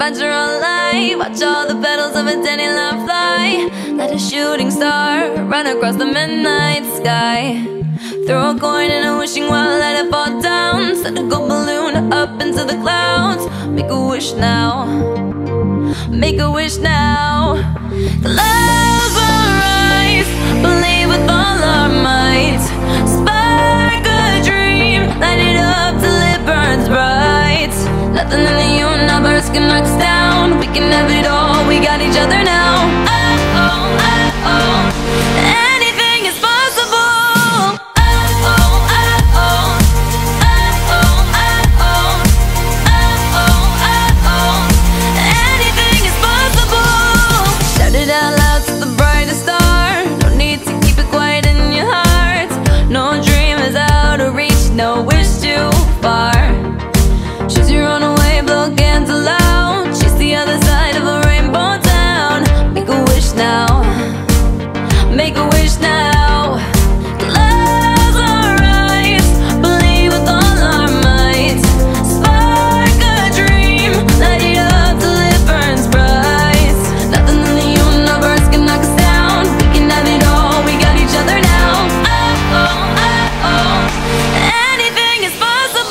watch her all night. Watch all the petals of a dandelion fly. Let a shooting star run across the midnight sky. Throw a coin in a wishing well, let it fall down. Send a gold balloon up into the clouds. Make a wish now, make a wish now. Clouds will rise, believe with all our might. Spark a dream, light it up till it burns bright. Nothing in the universe can knock us down. We can have it all, we got each other now. Oh, oh, oh, oh. Anything is possible. Oh, oh, oh, oh. Oh, oh, oh, oh. Oh, oh, oh. Anything is possible. Shout it out loud to the brightest star. No need to keep it quiet in your heart. No dream is out of reach, no wish too far. Choose your own way, blow a candle out. Chase the other side of a rainbow town. Make a wish now, make a wish now. Clouds will rise, believe with all our might. Spark a dream, light it up till it burns bright. Nothing in the universe can knock us down. We can have it all, we got each other now. Oh, oh, oh, oh. Anything is possible.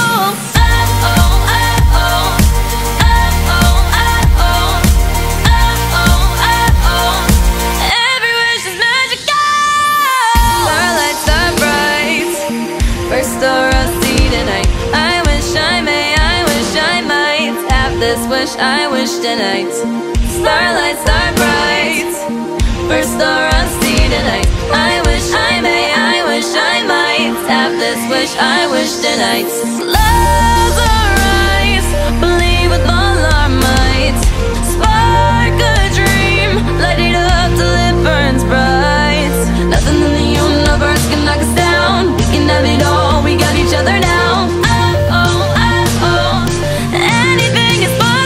Wish I wish tonight. Starlight, star bright. First star I see tonight. I wish I may, I wish I might have this wish I wish tonight. Clouds will rise, believe with all our might. Spark a dream, light it up till it burns bright. Nothing in the universe can knock us down. We can have it all, we got each other now. Oh, oh, oh, oh. Anything is possible.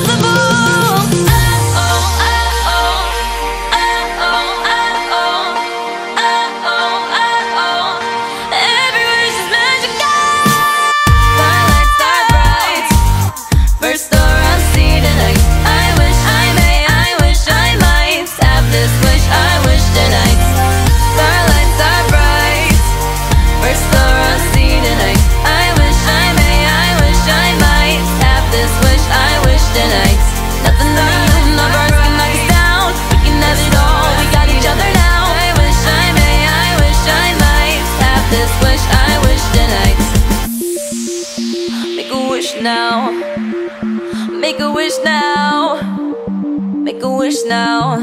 Now, make a wish now, make a wish now.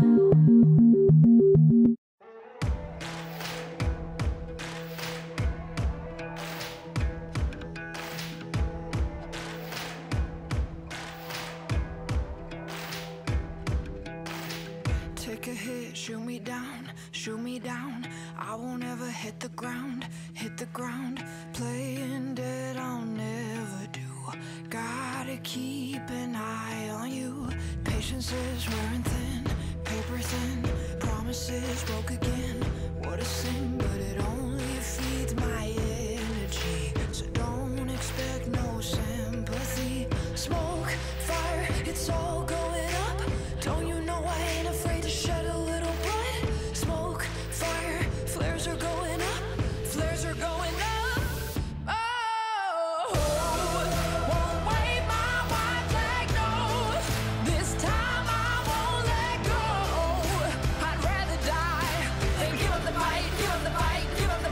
Take a hit, shoot me down, shoot me down. I won't ever hit the ground, hit the ground. Playing dead, I'll never do. Gotta keep an eye on you. Patience is wearing thin, paper thin. Promises broke again. What a sin, but it only feeds my energy. So don't expect no sympathy. Smoke, fire, it's all going up. Don't you know I ain't afraid to shed a little blood? Smoke, fire, flares are going up, flares are going up. Give up the fight, give up the fight, give up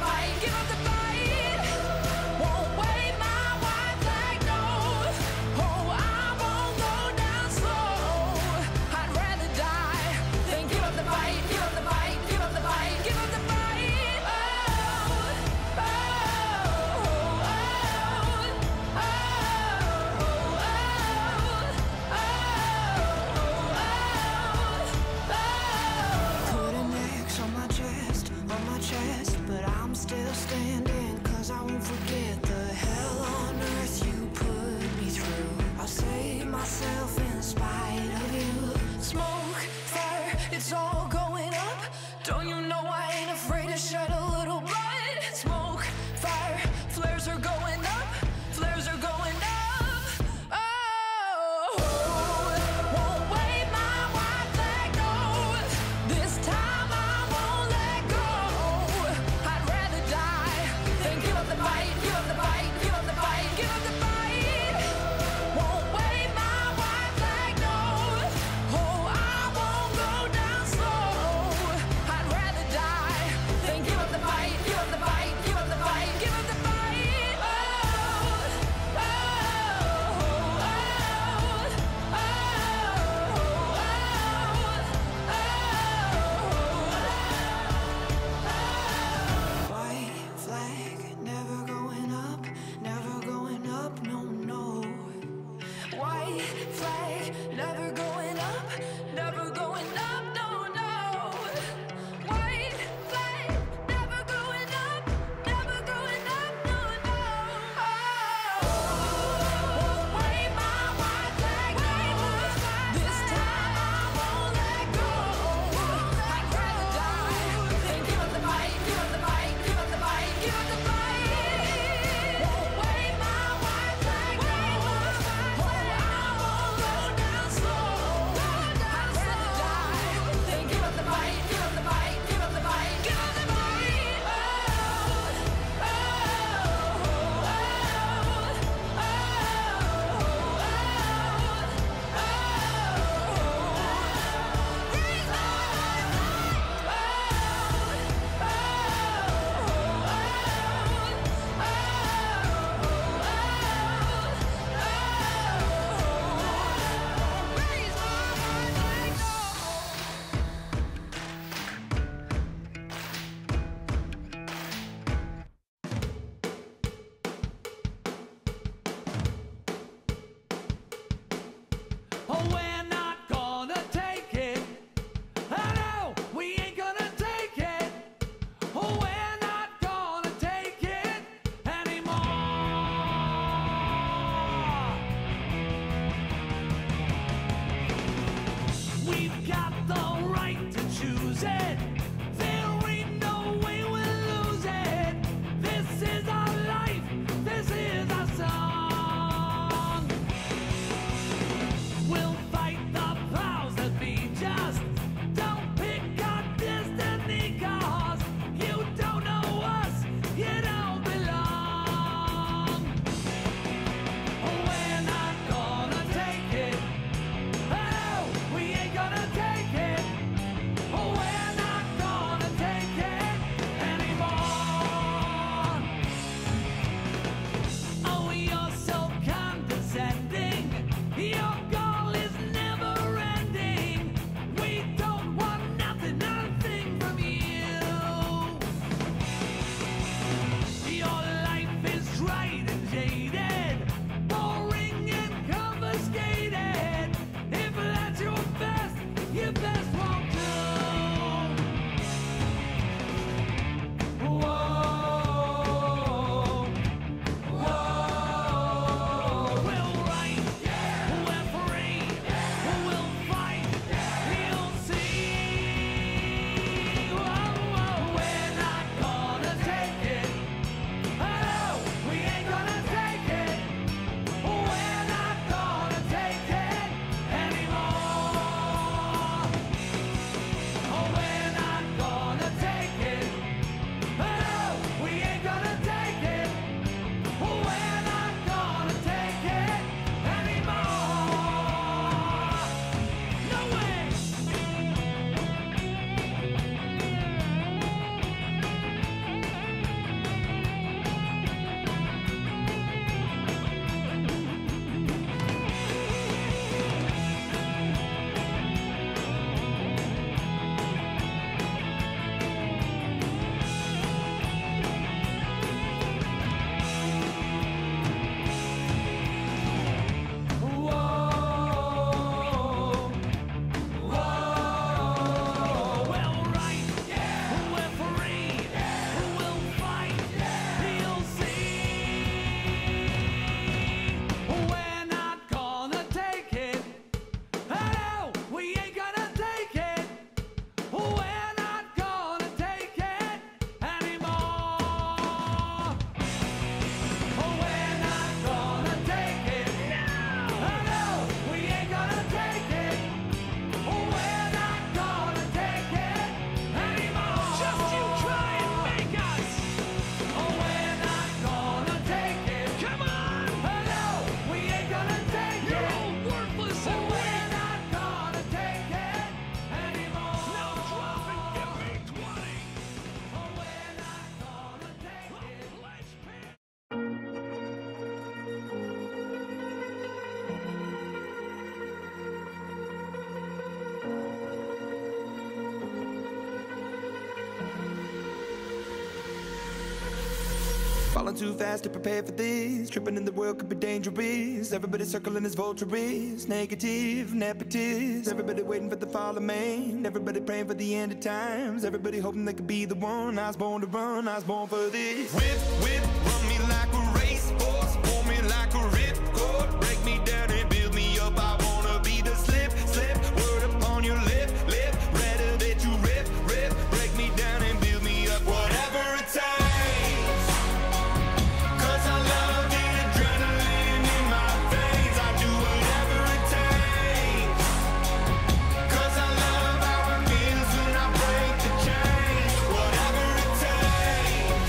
Falling too fast to prepare for this. Tripping in the world could be dangerous. Everybody circling as vultures. Negative, nepotist. Everybody waiting for the fall of man. Everybody praying for the end of times. Everybody hoping they could be the one. I was born to run, I was born for this. Whip, whip, run me like a racehorse. Pull me like a ripcord. Break me down and build me up. I wanna be the slip, slip. Word upon your lip, lip. Rather that you rip, rip. Break me down and build me up. Whatever it takes. 'Cause I love the adrenaline in my veins. I do whatever it takes. 'Cause I love how it feels when I break the chains. Whatever it takes.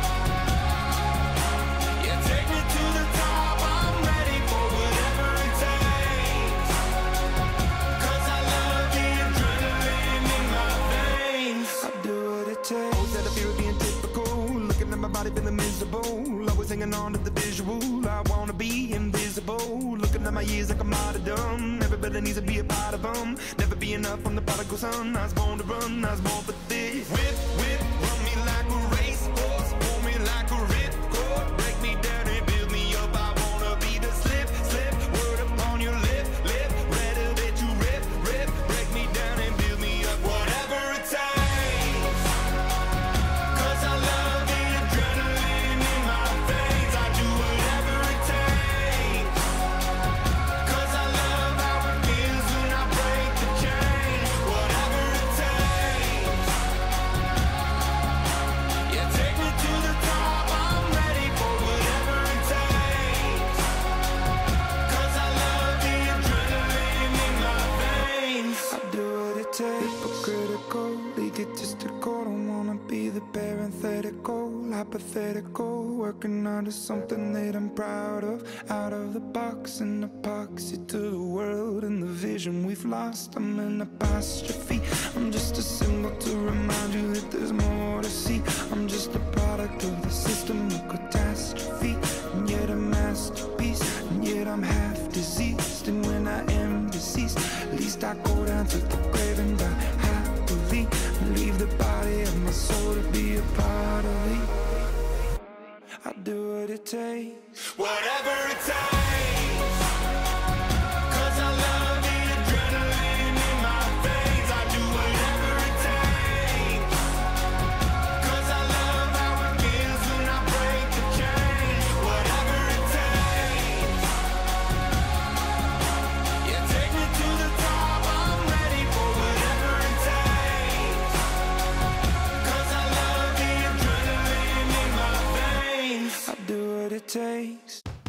Yeah, take me to the top. I'm ready for whatever it takes. 'Cause I love the adrenaline in my veins. I do what it takes. Always had a fear of being typical. Looking at my body feeling miserable. Always hanging on to the visual. I wanna be invisible. Looking at my years like I'm martyrdom. Everybody needs to be a part of them. Never be enough from the prodigal son. I was born to run, I was born for this. Whip, whip, run me like a racehorse. Pull me like a ripcord. Break me down and build me up. I wanna be the slip, slip. Word upon your lip, lip. Rather that you rip, rip. Break me down and build me up. Whatever it takes. 'Cause I love the adrenaline in my veins. I do whatever it takes. 'Cause I love how it feels when I break the chains. Whatever it takes. Yeah, take me to the top. I'm ready for whatever it takes. 'Cause I love the adrenaline in my veins. I do what it takes. Hypocritical, egotistical. Don't wanna be the parenthetical, hypothetical. Working onto something that I'm proud of. Out of the box, an epoxy to the world and the vision we've lost. I'm an apostrophe. I'm just a symbol to remind you that there's more to see. I'm just a product of the system of catastrophe, and yet a masterpiece. And yet I'm half diseased, and when I am deceased, at least I go down to the grave and die happily, and leave the body of my soul to be a part of me. I do what it takes. Whatever it takes. 'Cause I love the adrenaline in my veins. I do whatever it takes. 'Cause I love how it feels when I break the chains. Whatever it takes. Yeah, take me to the top. I'm ready for whatever it takes. 'Cause I love the adrenaline in my veins. I do what it takes.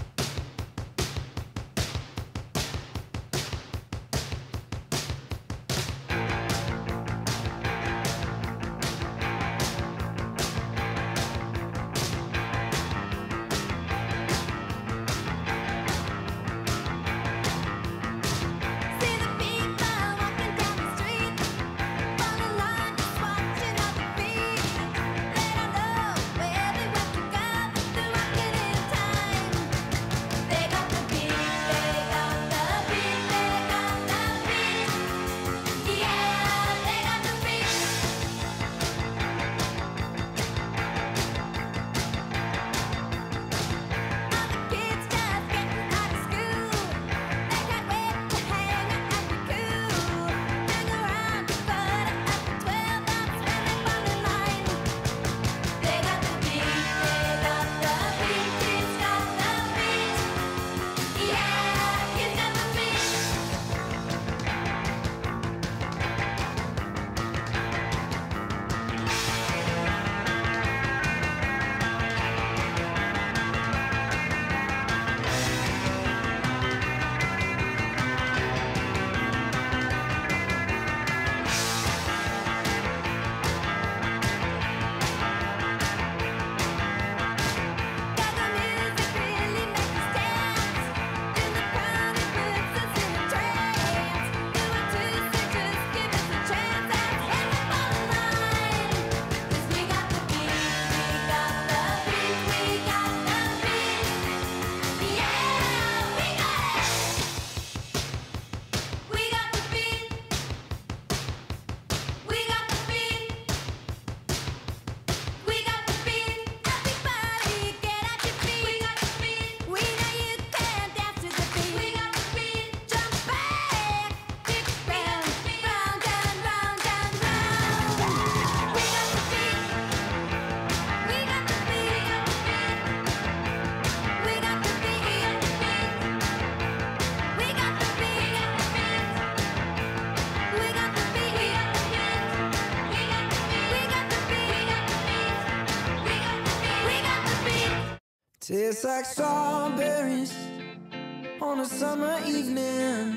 Tastes like strawberries on a summer evening,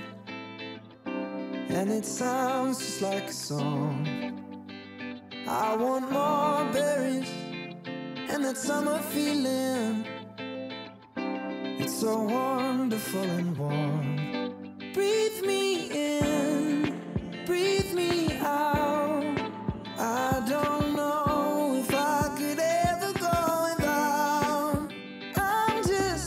and it sounds just like a song. I want more berries and that summer feeling. It's so wonderful and warm. Breathe me in, breathe me out. I don't know if I could ever go without. I'm just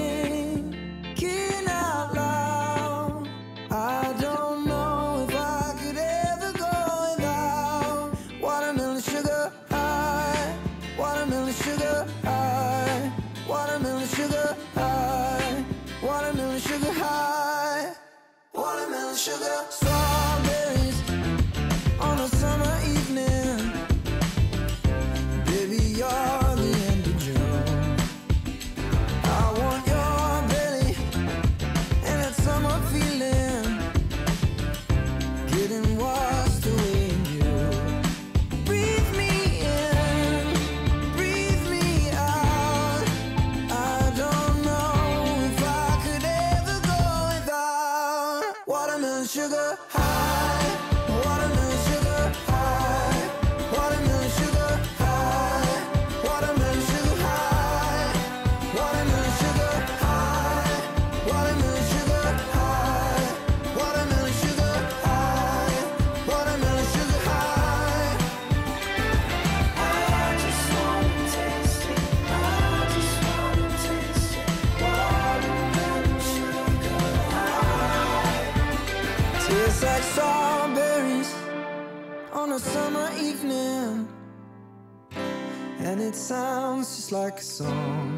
thinking out loud. I don't know if I could ever go without watermelon sugar high, watermelon sugar high, watermelon sugar high, watermelon sugar high, watermelon sugar. Strawberries on a summer evening. Baby, you're the end of June. I want your belly and that summer feeling, getting washed away in you. Breathe me in, breathe me out. I don't know if I could ever go without watermelon sugar high, watermelon sugar high, watermelon sugar high, watermelon sugar high, watermelon sugar high, watermelon sugar high, watermelon sugar high, watermelon sugar high. I just wanna taste it, I just wanna taste it, watermelon sugar high. Tastes like strawberries on a summer evening, and it sounds just like a song.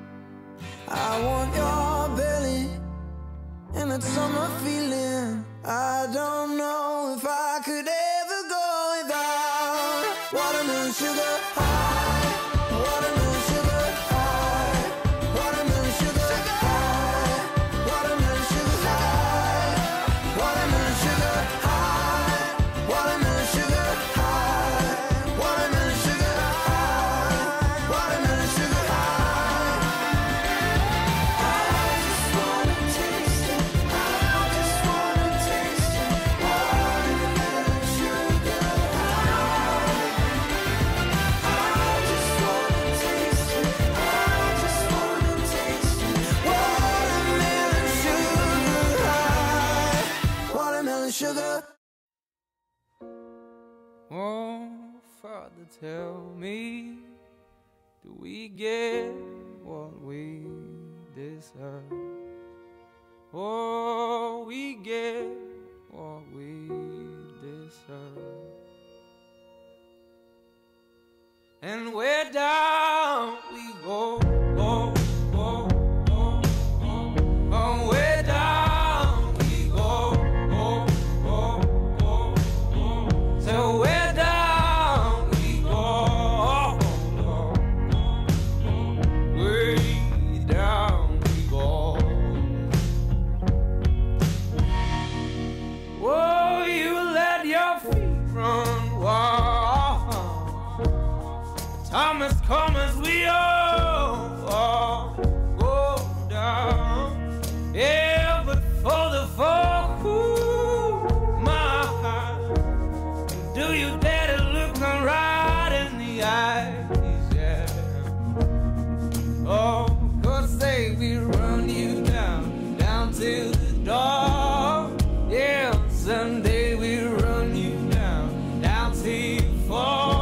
I want your belly and that summer feeling. I don't know if I could ever go without watermelon sugar high, watermelon sugar high, watermelon sugar high, watermelon sugar high, watermelon sugar high, watermelon sugar high, watermelon sugar high, watermelon sugar high. I just wanna taste it, I just wanna taste it, watermelon sugar high. I just wanna taste it, I just wanna taste it, watermelon sugar high, watermelon sugar. Oh, Father, tell me, do we get what we deserve? Oh, we get what we deserve. And where down we go, oh, oh, oh, oh, oh, where down we go, oh, oh, oh, oh. So where down we go, oh, oh, oh, way down we go. Oh, you let your feet run wild. Time has come as we all go down. Yeah, but for the folk who my heart, do you dare to look them right in the eyes? Yeah. Oh, 'cause say we run you down, down to the door. Yeah, someday we run you down, down till you fall.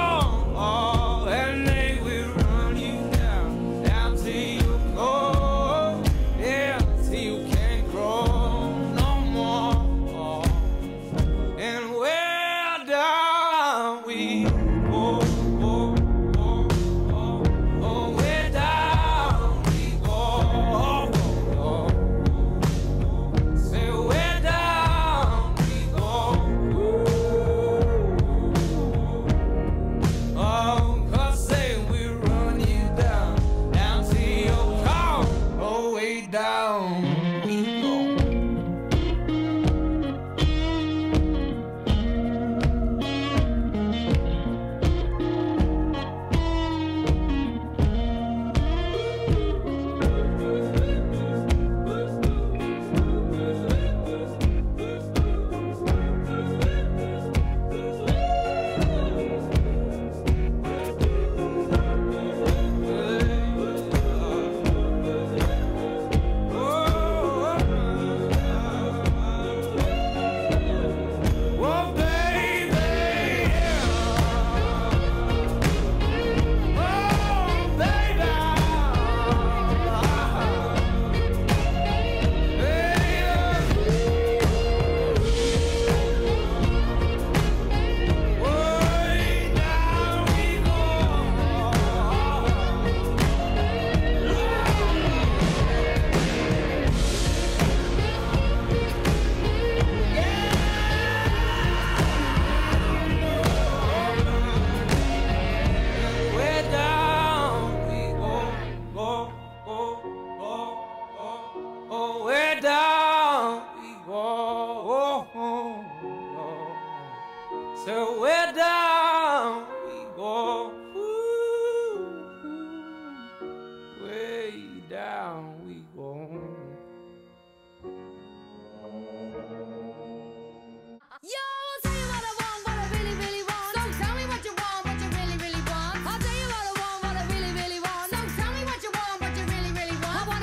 And they will run you down, down till you go. Yeah, till you can't grow no more. And where down we go, oh, oh, oh, oh, where down we go, oh, oh, oh. Say where down we go, oh, 'cause say we run you down, down till your call, oh, way down we go. way down we go. Ooh, way down we go. Yo, I'll tell you what I want, what I really, really want. So tell me what you want, what you really, really want. I'll tell you what I want, what I really, really want. So tell me what you want, what you really, really want. I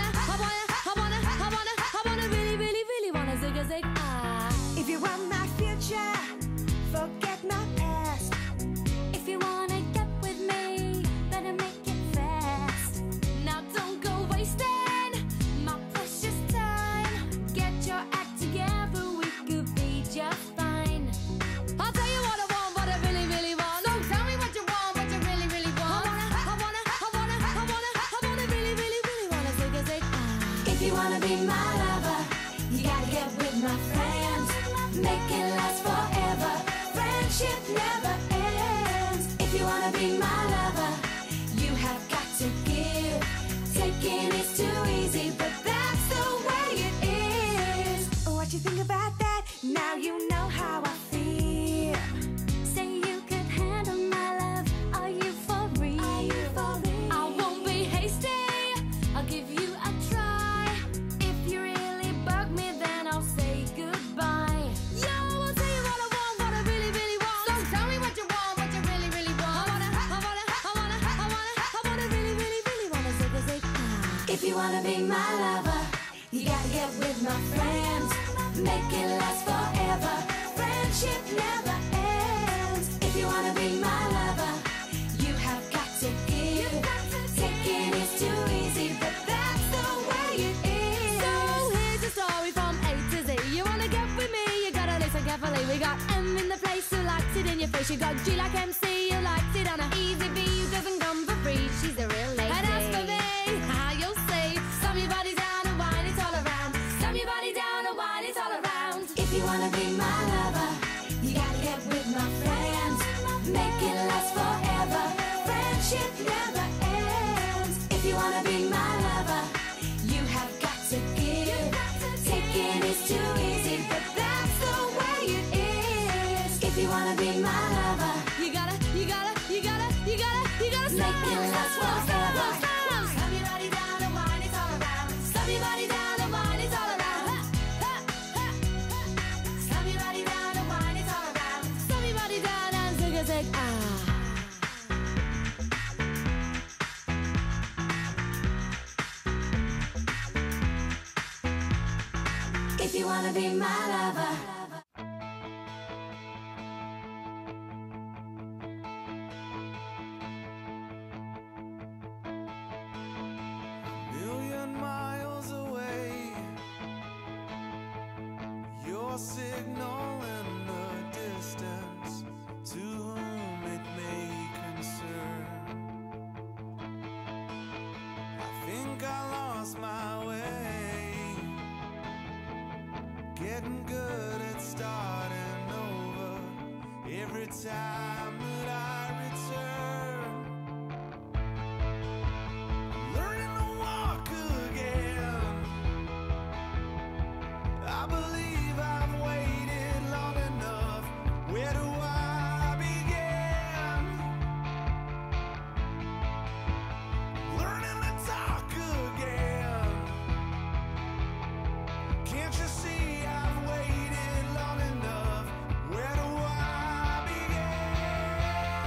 wanna really, really, really wanna zig a zig ah. If you want my future, forget my past. If you wanna get with me, better make it fast. Now don't go wasting my precious time. Get your act together, we could be just fine. I'll tell you what I want, what I really, really want. So tell me what you want, what you really, really want. I wanna really, really, really wanna zig a zig ah. If you wanna be my lover, you gotta get with my friends. Make it last forever. Friendship never ends. If you wanna be my lover, you have got to give. Taking is too easy, but that's the way it is. What you think about that? Now you know how I feel. Say you could handle my love. Are you for real? Are you for real? I won't be hasty. I'll give you a try. If you really bug me, then I'll say goodbye. Yo, I'll tell you what I want, what I really, really want. So tell me what you want, what you really, really want. I wanna really, really, really wanna zig a zig ah. If you wanna be my lover, you gotta get with my friends. Make it last forever. Friendship never ends. If you wanna be my lover, you have got to give. Taking is too easy, but that's the way it is. So here's a story from A to Z. You wanna get with me, you gotta listen carefully. We got M in the place who likes it in your face. You got G like MC, who likes it on a easy B, who doesn't come for free. She's a real lady. And as for me, how you'll say, slam your body down and wine it all around. Slam your body down and wine it all around. If you wanna be my lover, you gotta get with my friends. Make it last forever. Friendship never ends. If you wanna be my lover, you have got to give. Taking is too easy, but that's the way it is. If you wanna be my lover, You gotta make it last forever. slam your body down and wine it all around. Slam your body down and wine it all around. Slam your body down and wine it all around. Slam your body down and zig a zig ah. If you wanna be my lover. Million miles away, your signal in the distance, to whom it may concern. I think I lost my way, getting good at starting over every time that I return. Learning to walk again. I believe I've waited long enough. Where do I begin? Learning to talk again. Can't you see I've waited long enough? Where do I begin?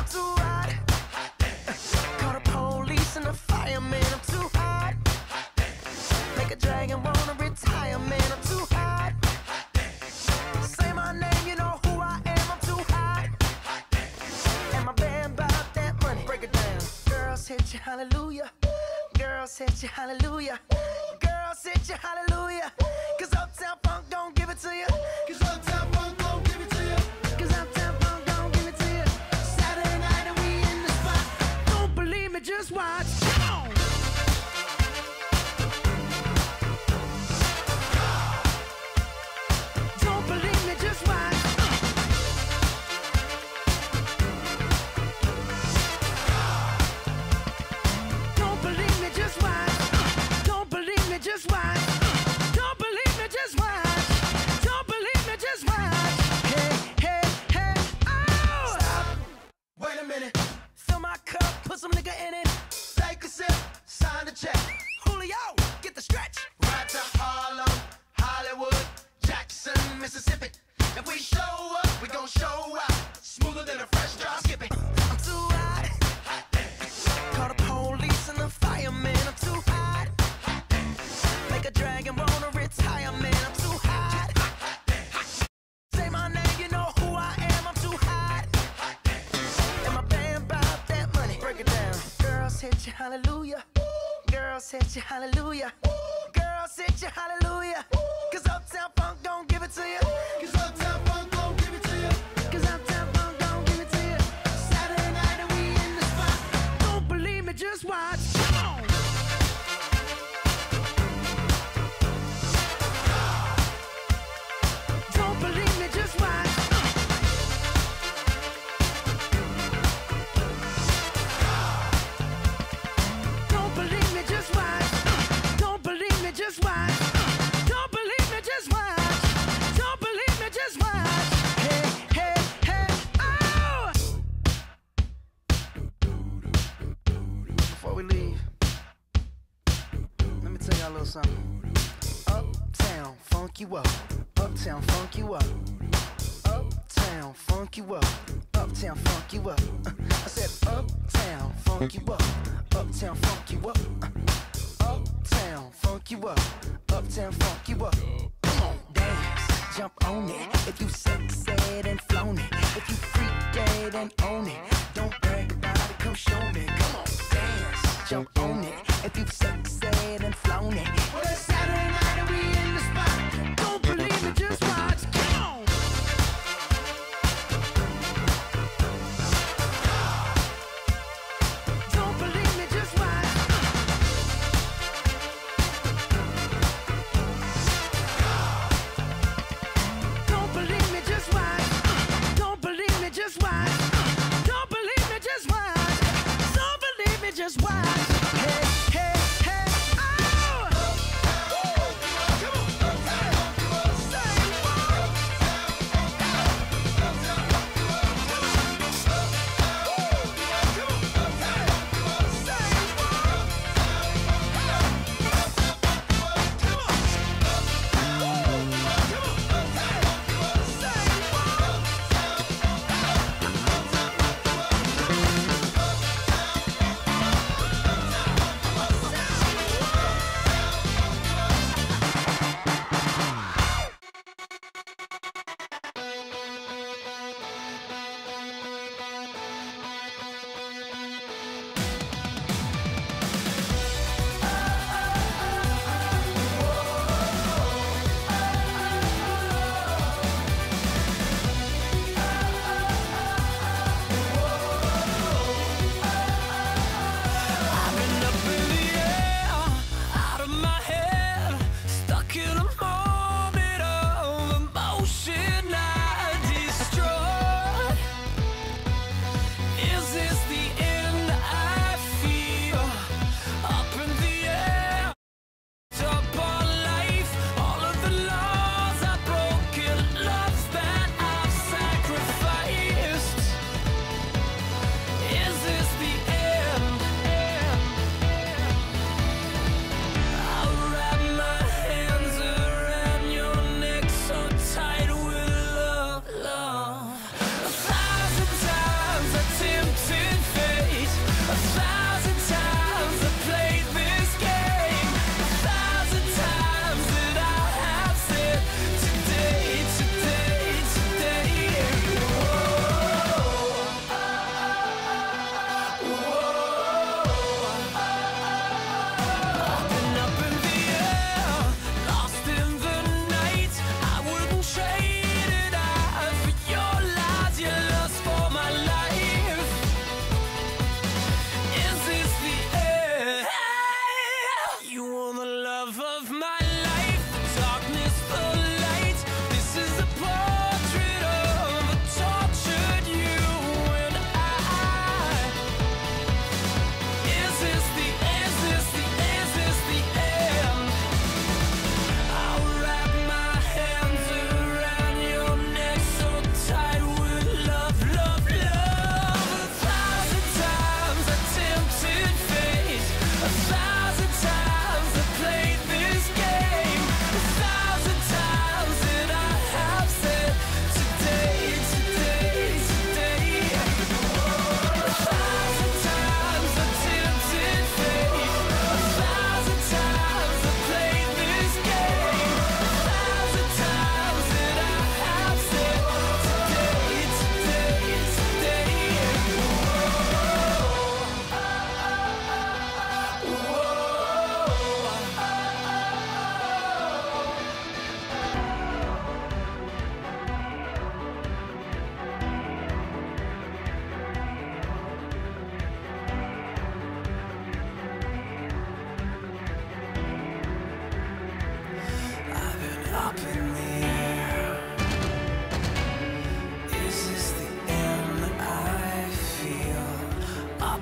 too hot. Call the police and the fireman, I'm too hot. Make a dragon wanna retire, man, I'm too hot. Say my name, you know who I am, I'm too hot. And my band bought that money, break it down. Girls hit you, hallelujah. Girls hit you, hallelujah. Girls hit you, hallelujah. Cause Uptown Funk don't give it to you. Cause Uptown Funk don't give it to you. Cause Uptown Funk don't give it to you. Saturday night and we in the spot. Don't believe me, just watch. Come on. Don't believe me, just watch. Don't believe me, just watch. Don't believe me, just watch. Don't believe me, just watch. Don't believe me, just watch. Hey, hey, hey, oh! Stop. Wait a minute. Fill my cup, put some nigga in it. Take a sip, sign the check. Julio, get the stretch. Right to Harlem, Hollywood, Jackson, Mississippi. If we show up, we gon' show out. Smoother than a fresh drop. Skip it. I'm too hot. Call the police and the fireman, I'm too hot. Make a dragon wanna retire, man, I'm too hot. Say my name, you know who I am, I'm too hot. And my band bought that money, break it down. Girls hit you, hallelujah. Girls hit you, hallelujah. Girls hit you, hallelujah. Cause Uptown Funk don't give it to you. Cause Uptown Funk don't give it to you. Cause Uptown Funk don't give it to you. Saturday night and we in the spot. Don't believe me, just watch. Come on. Don't believe me, just watch. Don't believe me, just watch. Don't believe me, just watch. Don't believe me, just watch. Don't believe me, just watch. Hey, hey, hey, oh! Before we leave, let me tell y'all a little something. Uptown, funk you up. Uptown, funk you up. Uptown, funk you up. Uptown, funk you up. I said uptown, funk you up. Uptown, funk you up. Uptown, funk you up. Uptown, funk you up. Come on, dance, jump on it. If you sexed and flown it. If you freak dead and own it. Don't brag about it, come show me. Come on, dance, jump on it. If you sexed and flown it. Well, it's Saturday night and we in the spot. Don't believe me, just watch. Come on. Don't believe me, just watch. Don't believe me, just watch. Don't believe me, just watch. Don't believe me, just watch. Don't believe me, just watch. Hey, hey, hey, oh!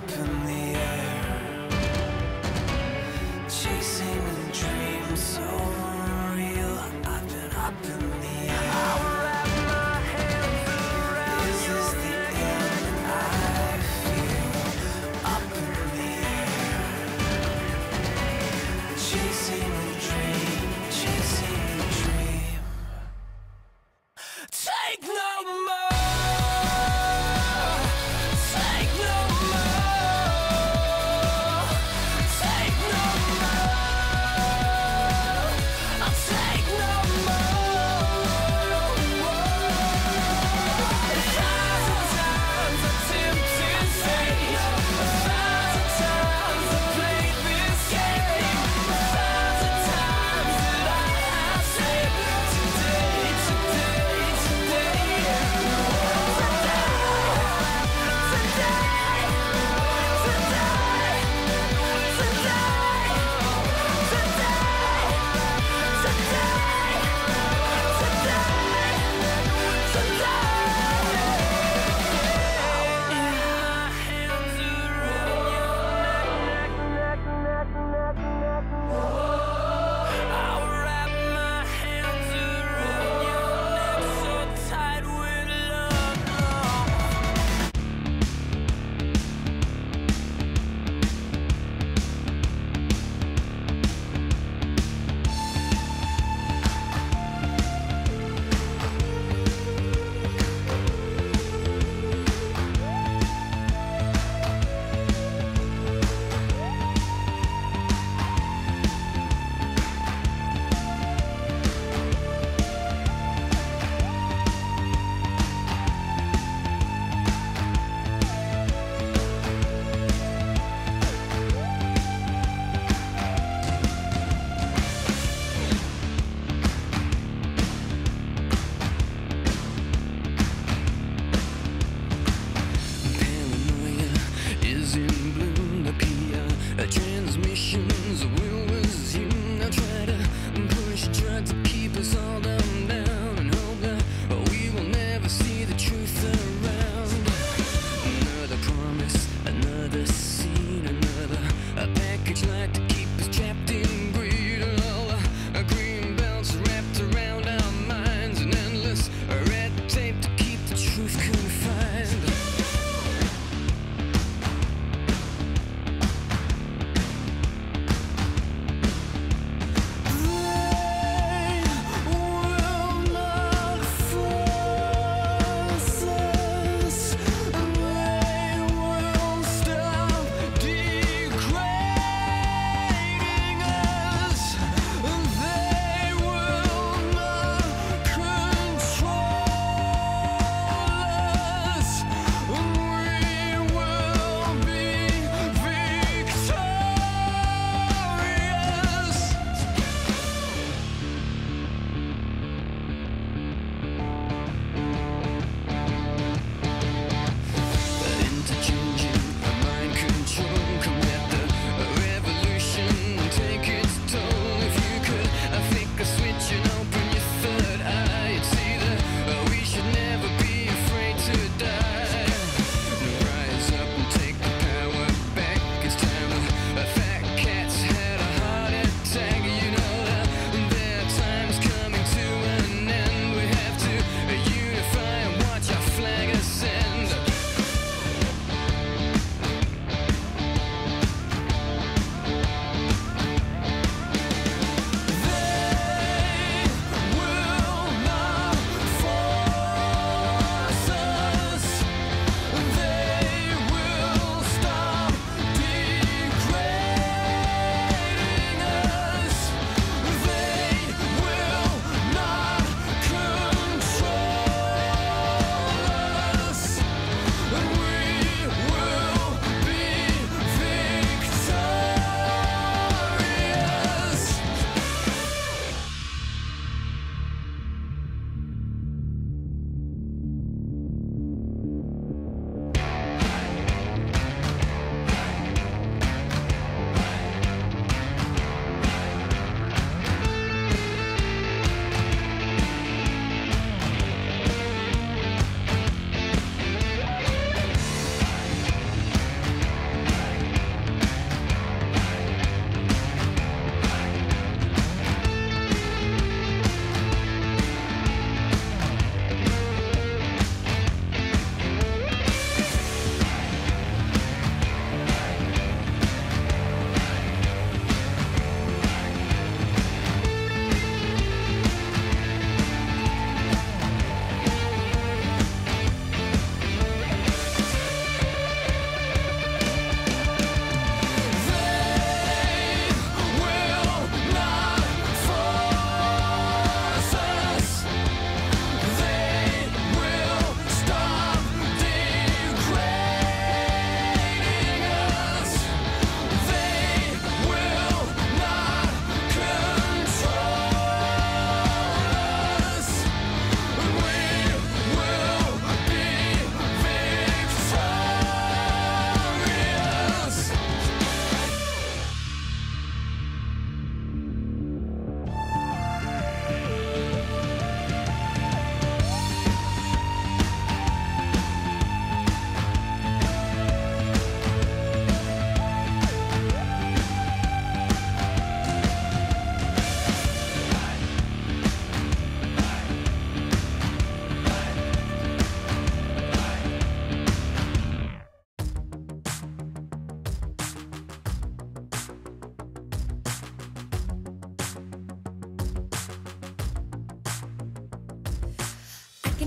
in the air, chasing a dream so real. I've been up in the air. I will wrap my hands around this is the end, and I feel up in the air, chasing a dream, chasing a dream. Take no more. Take no more. Take no more. I'll take no more. A thousand times I tempted fate. A thousand times I played this game. A thousand times that I have said today, today, today. Paranoia is in bloom. The PR transmissions will resume. Now try to push, try to keep us all down and hope that we will never see the truth around. Another promise, another scene, another package like to keep us trapped in greed. All green belts wrapped around our minds, and endless red tape to keep the truth confined.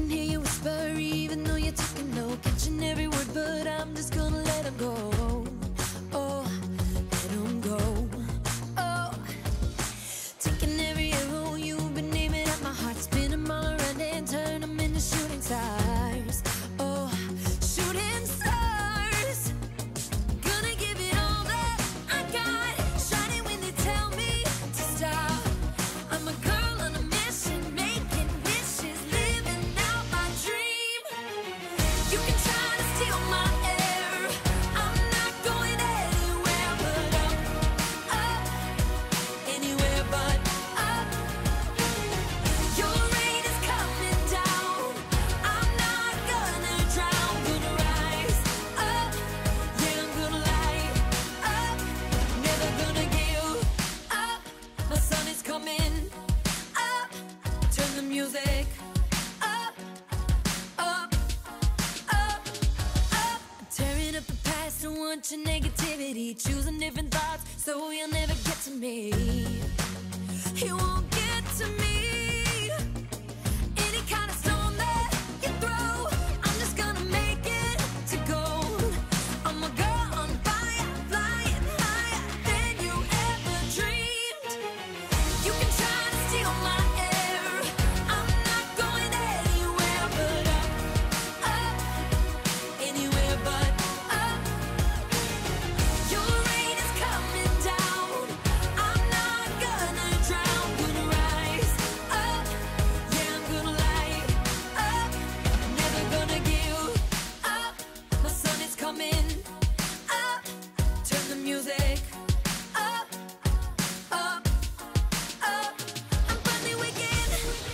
can hear you whisper, even though you're talking low, catching every word, but I'm just gonna let him go. Oh, let him go. Oh, taking every arrow you've been aiming at my heart, spin them all around and turn them into shooting stars. Oh, shooting stars. Gonna give it all that I got, shining when they tell me to stop. I'm a girl on a mission, making wishes, living out my dream. You can try to steal my air, I'm not going anywhere but up, up, anywhere but up. Your rain is coming down, I'm not gonna drown, gonna rise up, yeah, I'm gonna light up, never gonna give up. My sun is coming up, turn the music up, up, up, up. I'm tearing up the past, don't want your negativity, choosing different thoughts so you'll never get to me. You won't get to me. Any kind of storm that you throw, I'm just gonna make it to gold. I'm a girl on fire, flying higher than you ever dreamed. You can try to steal my air, I'm not going anywhere but up, up, anywhere but up. Your rain is coming down, I'm not gonna drown, gonna rise up, yeah, I'm gonna light up, never gonna give up. My sun is coming up, turn the music up, up, up. I'm finally waking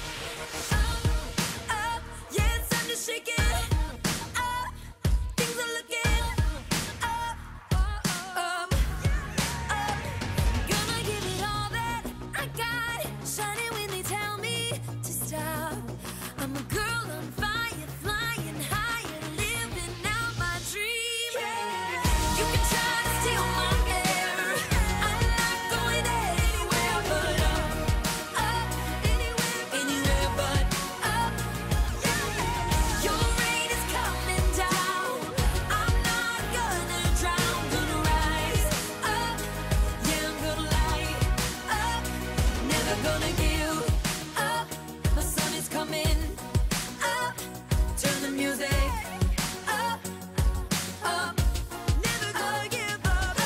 up, yeah, it's time to shake it up. Things are looking up, up, up. Gonna give it all that I got, shining when they tell me to stop. I'm a girl on fire, flying higher, living out my dream. You can try to steal my air, I'm not going anywhere but up, up, anywhere but up. Your rain is coming down, I'm not gonna drown, gonna rise up, yeah, I'm gonna light up, never gonna give up. My sun is coming up, turn the music up, up, never gonna give up.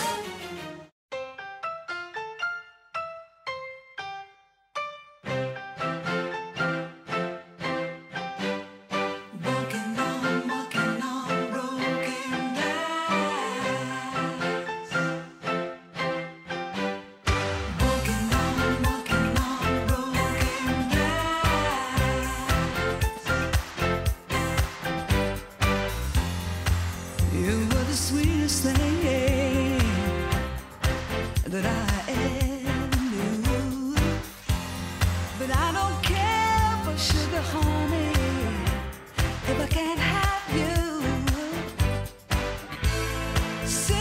Walking on broken glass. Walking on broken glass. You were the sweetest thing that I ever knew. But I don't care for sugar, honey, if I can't have you.